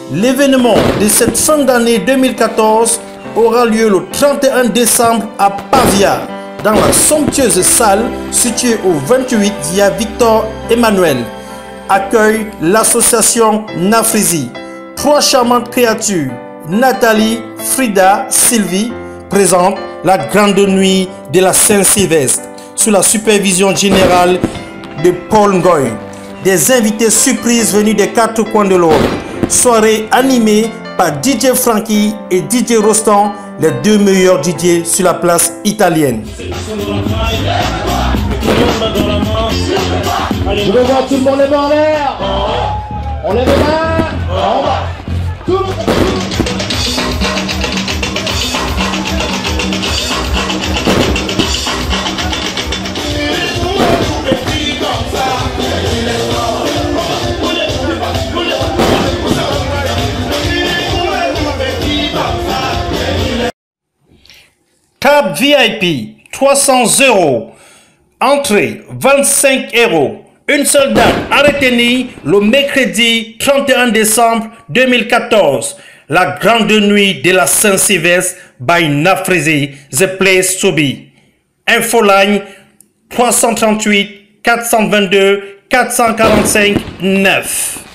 L'événement de cette fin d'année 2014 aura lieu le 31 décembre à Pavia, dans la somptueuse salle située au 28 via Victor Emmanuel. Accueille l'association Nafrizi. 3 charmantes créatures, Nathalie, Frida, Sylvie, présentent la grande nuit de la Saint-Sylvestre sous la supervision générale de Paul Ngoy. Des invités surprises venus des 4 coins de l'Europe. Soirée animée par DJ Frankie et DJ Rostan, les 2 meilleurs DJ sur la place italienne. Je veux voir tout le monde les mains en l'air. On lève les mains. On va. Tout le monde. Table VIP, 300 €. Entrée, 25 €. Une seule date à retenir, le mercredi 31 décembre 2014. La grande nuit de la Saint-Sylvestre by Nafrizi, the place to be. Infoline 338 422 445 9.